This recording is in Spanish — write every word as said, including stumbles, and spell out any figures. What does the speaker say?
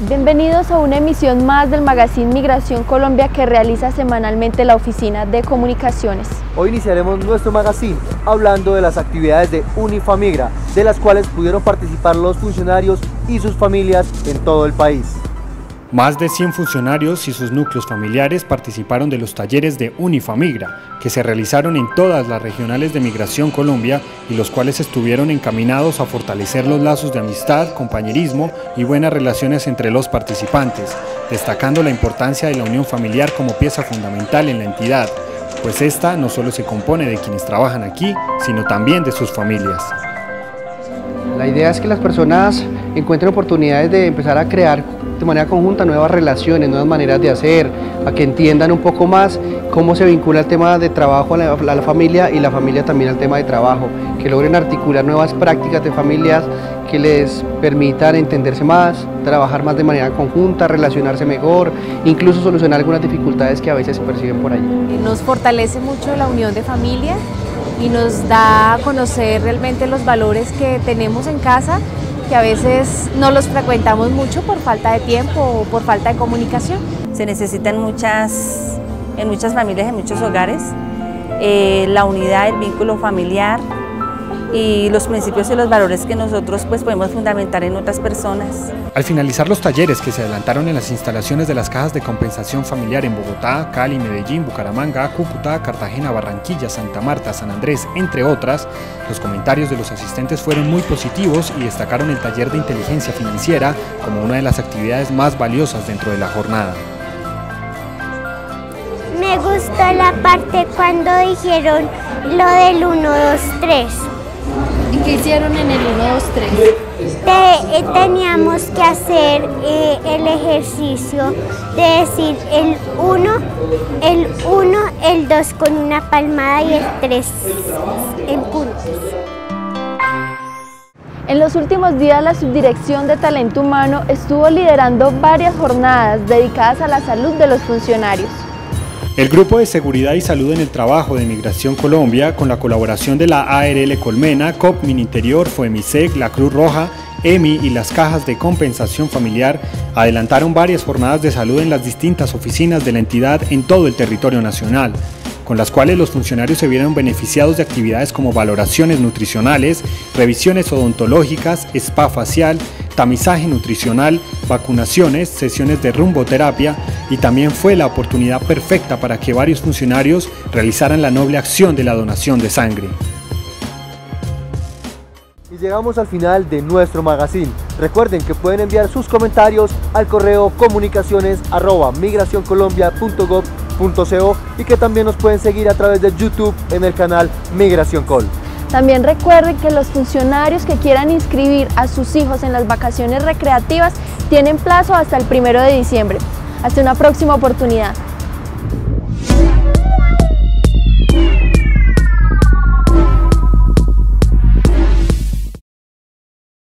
Bienvenidos a una emisión más del Magazine Migración Colombia que realiza semanalmente la Oficina de Comunicaciones. Hoy iniciaremos nuestro magazine hablando de las actividades de Unifamigra, de las cuales pudieron participar los funcionarios y sus familias en todo el país. Más de cien funcionarios y sus núcleos familiares participaron de los talleres de Unifamigra, que se realizaron en todas las regionales de Migración Colombia y los cuales estuvieron encaminados a fortalecer los lazos de amistad, compañerismo y buenas relaciones entre los participantes, destacando la importancia de la unión familiar como pieza fundamental en la entidad, pues esta no solo se compone de quienes trabajan aquí, sino también de sus familias. La idea es que las personas encuentren oportunidades de empezar a crear de manera conjunta nuevas relaciones, nuevas maneras de hacer, a que entiendan un poco más cómo se vincula el tema de trabajo a la, a la familia y la familia también al tema de trabajo, que logren articular nuevas prácticas de familias que les permitan entenderse más, trabajar más de manera conjunta, relacionarse mejor, incluso solucionar algunas dificultades que a veces se perciben por allí. Nos fortalece mucho la unión de familia y nos da a conocer realmente los valores que tenemos en casa, que a veces no los frecuentamos mucho por falta de tiempo o por falta de comunicación. Se necesitan muchas, en muchas familias, en muchos hogares, eh, la unidad, el vínculo familiar y los principios y los valores que nosotros pues, podemos fundamentar en otras personas. Al finalizar los talleres que se adelantaron en las instalaciones de las cajas de compensación familiar en Bogotá, Cali, Medellín, Bucaramanga, Cúcuta, Cartagena, Barranquilla, Santa Marta, San Andrés, entre otras, los comentarios de los asistentes fueron muy positivos y destacaron el taller de inteligencia financiera como una de las actividades más valiosas dentro de la jornada. Me gustó la parte cuando dijeron lo del uno, dos, tres. ¿Y qué hicieron en el uno, dos, tres? Te, eh, teníamos que hacer eh, el ejercicio de decir el uno, el uno, el dos con una palmada y el tres en puntos. En los últimos días la Subdirección de Talento Humano estuvo liderando varias jornadas dedicadas a la salud de los funcionarios. El Grupo de Seguridad y Salud en el Trabajo de Migración Colombia, con la colaboración de la A R L Colmena, C O P Mininterior, FOEMISEC, la Cruz Roja, E M I y las cajas de compensación familiar, adelantaron varias jornadas de salud en las distintas oficinas de la entidad en todo el territorio nacional, con las cuales los funcionarios se vieron beneficiados de actividades como valoraciones nutricionales, revisiones odontológicas, spa facial, tamizaje nutricional, vacunaciones, sesiones de rumboterapia, y también fue la oportunidad perfecta para que varios funcionarios realizaran la noble acción de la donación de sangre. Y llegamos al final de nuestro magazine. Recuerden que pueden enviar sus comentarios al correo comunicaciones arroba migración colombia punto gob punto co y que también nos pueden seguir a través de YouTube en el canal Migración Col. También recuerden que los funcionarios que quieran inscribir a sus hijos en las vacaciones recreativas tienen plazo hasta el primero de diciembre. Hasta una próxima oportunidad.